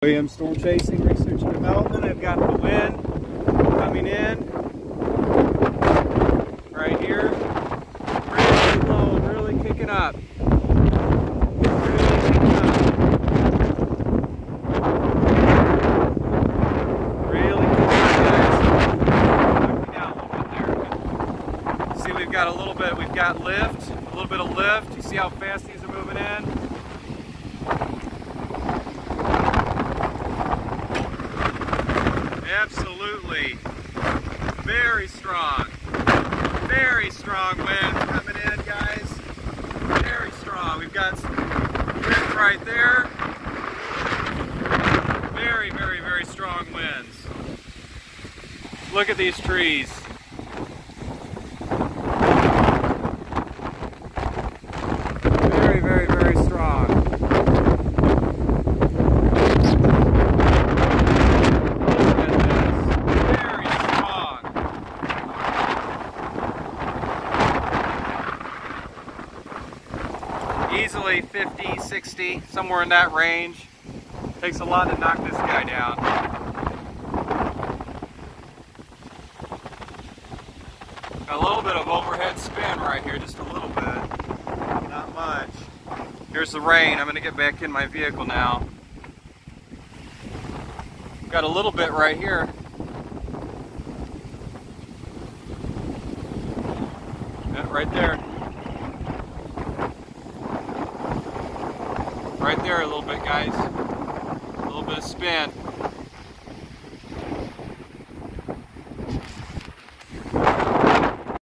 Williams Storm Chasing Research and Development. I've got the wind coming in right here. Really low and really kicking up. Really kicking up, guys. Knock me down a little bit there. See, we've got lift, a little bit of lift. You see how fast these are moving in? Absolutely. Very strong wind coming in, guys. Very strong. We've got wind right there. Very, very, very strong winds. Look at these trees. Very, very, very strong. Easily 50, 60, somewhere in that range. Takes a lot to knock this guy down. Got a little bit of overhead spin right here, just a little bit, not much. Here's the rain. I'm going to get back in my vehicle now. Got a little bit right here. Yeah, right there. Right there a little bit, guys. A little bit of spin.